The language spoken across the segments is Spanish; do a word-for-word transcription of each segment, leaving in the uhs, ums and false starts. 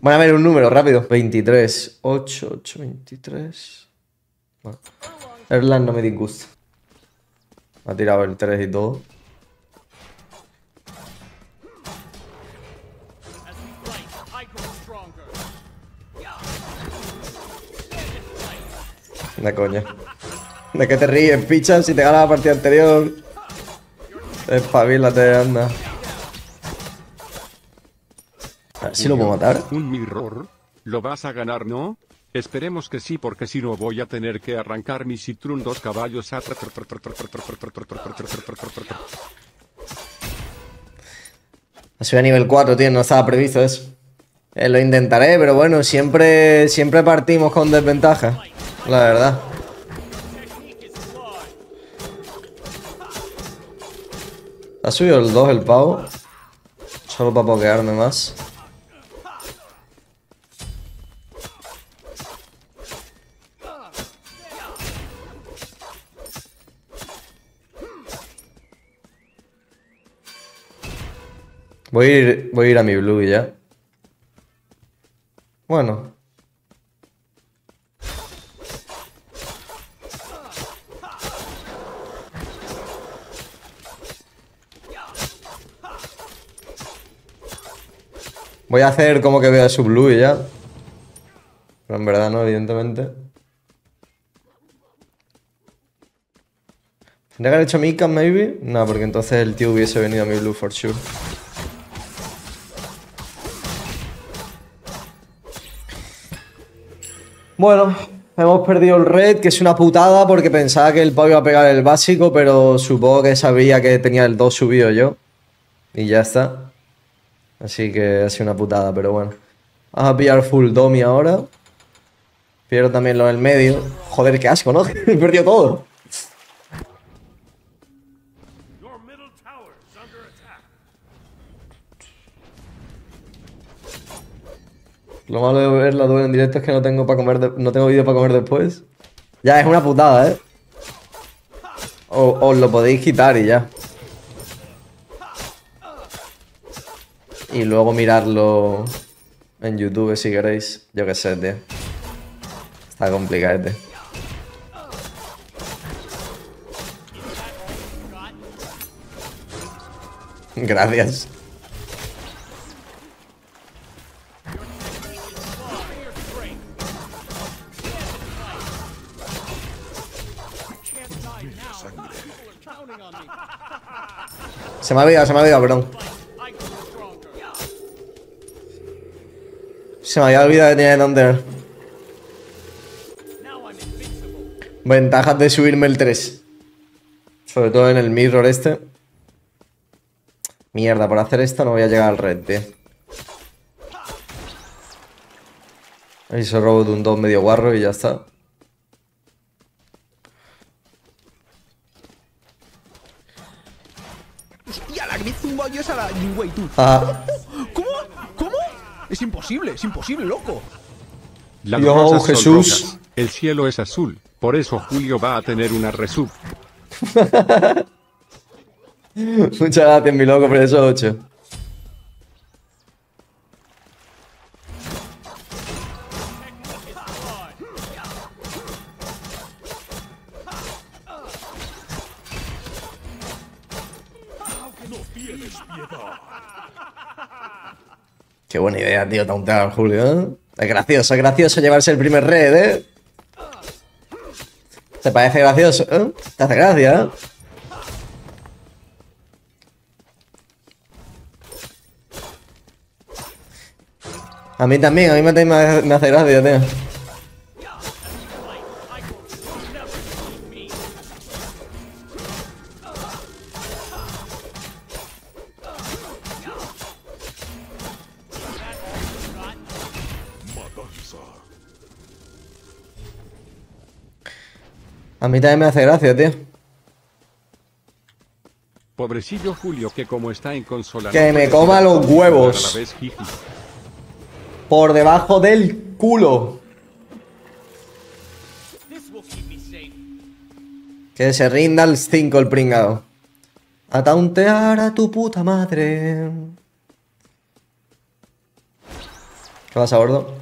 Van a ver un número, rápido. veintitrés. ocho, ocho, veintitrés. Bueno. Erlang no me disgusta. Me ha tirado el tres y todo. De coña. ¿De qué te ríes, picha? Si te gana la partida anterior. Espabilate, anda. A ver si lo puedo matar. Un mirror. ¿Lo vas a ganar, no? Esperemos que sí, porque si no voy a tener que arrancar mi Citrun dos caballos a... Soy a nivel cuatro, tío, no estaba previsto eso. Eh, lo intentaré, pero bueno, siempre, siempre partimos con desventaja. La verdad. Ha subido el dos el pavo. Solo para pokearme más. Voy a ir, voy a ir a mi blue ya. Bueno. Voy a hacer como que vea su blue y ya. Pero en verdad no, evidentemente. ¿Tendría que haber hecho Mika, maybe? No, porque entonces el tío hubiese venido a mi blue for sure. Bueno, hemos perdido el red, que es una putada porque pensaba que el pavo iba a pegar el básico, pero supongo que sabía que tenía el dos subido yo. Y ya está. Así que ha sido una putada, pero bueno. Vamos a pillar full Domi ahora. Pierdo también lo del medio. Joder, qué asco, ¿no? He perdido todo. Lo malo de ver la duel en directo es que no tengo para comer de... no tengo vídeo para comer después. Ya, es una putada, ¿eh? O, os lo podéis quitar y ya. Y luego mirarlo en YouTube si queréis. Yo qué sé, tío. Está complicado, este. Gracias. Se me ha olvidado, se me ha olvidado, perdón. Se me había olvidado que tenía el under. Ventajas de subirme el tres. Sobre todo en el mirror este. Mierda, por hacer esto no voy a llegar al red, tío. Ahí se robó de un dos medio guarro y ya está. Hostia, la que me zumba yo es a la Yingwei, tú. Ah. ¿Cómo? ¿Cómo? Es imposible, es imposible, loco. Las Yo, rosas son Jesús. rojas, el cielo es azul, por eso Julio va a tener una resub. Muchas gracias, mi loco, por esos ocho. Qué buena idea, tío, tauntear al Julio, ¿eh? Es gracioso, es gracioso llevarse el primer red, ¿eh? ¿Te parece gracioso? ¿Eh? ¿Te hace gracia, eh? A mí también, a mí me, me, me hace gracia, tío. A mí también me hace gracia, tío. Pobrecillo Julio que como está en consola... Que no me puede coma ser los a huevos. la vez, jiji. Por debajo del culo. Que se rinda el cinco el pringado. A tauntear a tu puta madre. ¿Qué pasa, gordo?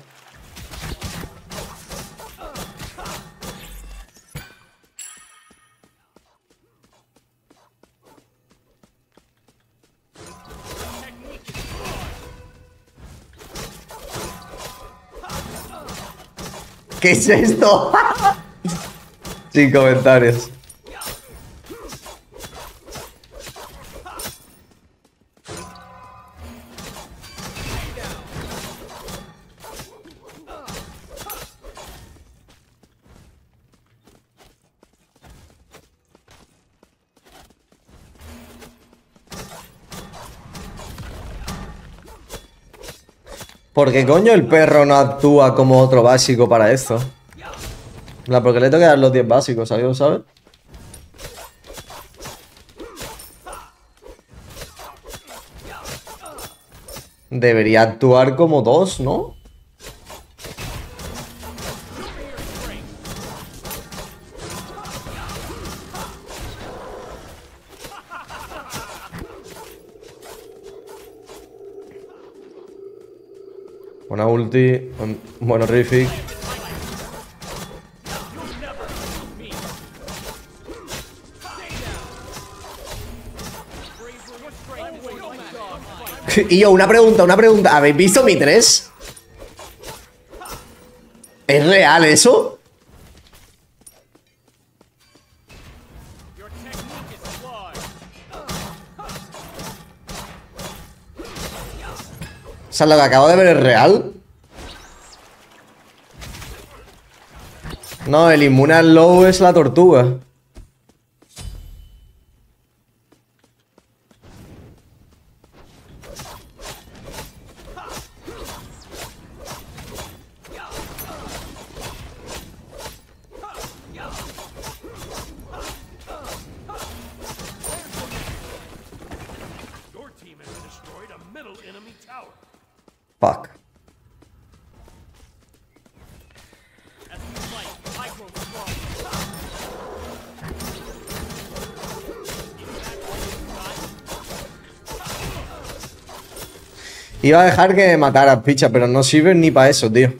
¿Qué es esto? Sin comentarios. ¿Por qué coño el perro no actúa como otro básico para esto? La, porque le tengo que dar los diez básicos, ¿sabes? ¿Sabes? Debería actuar como dos, ¿no? Buena ulti. Bueno, Rific. Y yo, una pregunta, una pregunta. ¿Habéis visto mi tres? ¿Es real eso? O sea, lo que acabo de ver es real. No, el inmune al low es la tortuga. Fuck. Iba a dejar que me matara, picha, pero no sirve ni para eso, tío.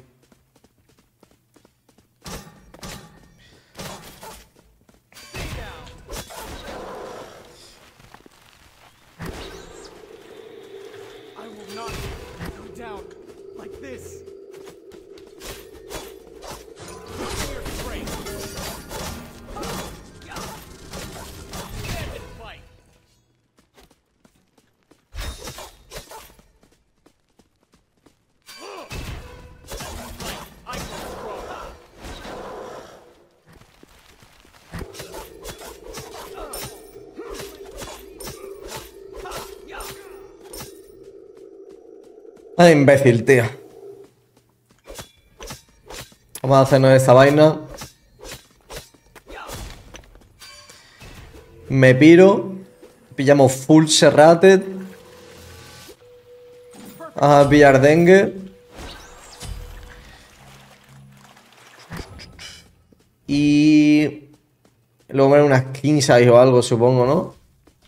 Ay, imbécil, tío. Vamos a hacernos esta vaina. Me piro. Pillamos full Serrated. A pillar dengue. Y... luego poner unas quince o algo, supongo, ¿no?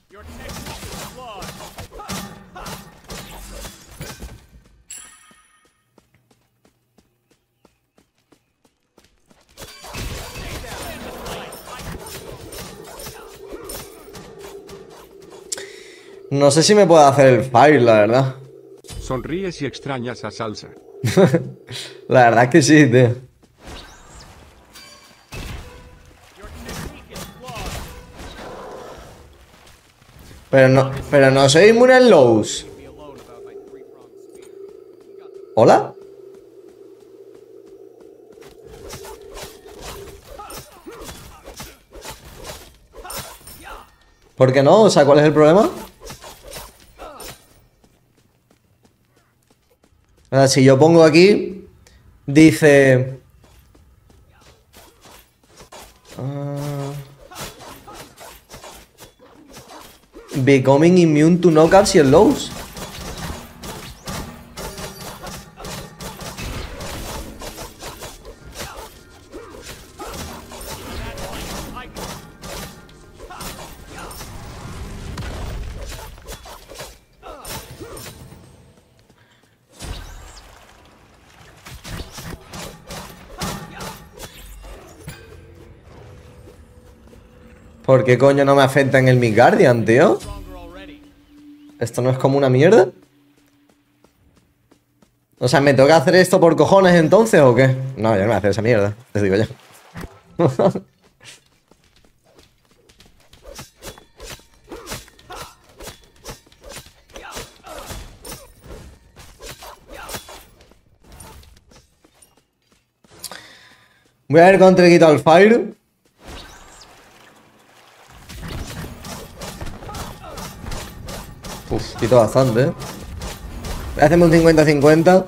No sé si me puedo hacer el fire, la verdad. Sonríes y extrañas a Salsa. La verdad es que sí, tío. Pero no, pero no soy inmune en lows. ¿Hola? ¿Por qué no? O sea, ¿cuál es el problema? Ahora, si yo pongo aquí, dice... Uh, becoming immune to knockouts y el lows. ¿Por qué coño no me afecta en el Midgardian, tío? ¿Esto no es como una mierda? O sea, ¿me toca hacer esto por cojones entonces o qué? No, yo no voy a hacer esa mierda, te digo ya. Voy a ver cuánto le quito al Fire. Uf, quito bastante, ¿eh? Voy a hacerme un cincuenta cincuenta.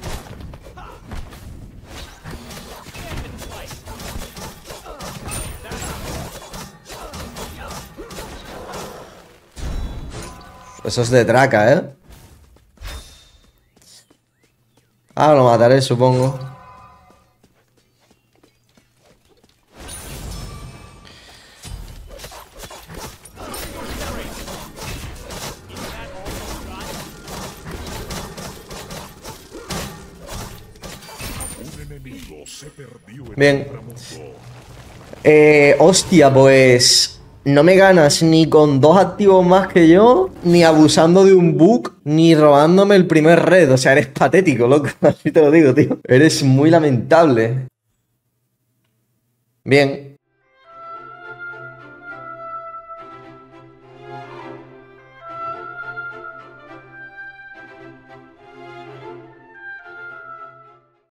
Eso es de traca, ¿eh? Ah, lo mataré, supongo. Bien. Eh, hostia, pues... No me ganas ni con dos activos más que yo, ni abusando de un bug, ni robándome el primer red. O sea, eres patético, loco. Así te lo digo, tío. Eres muy lamentable. Bien.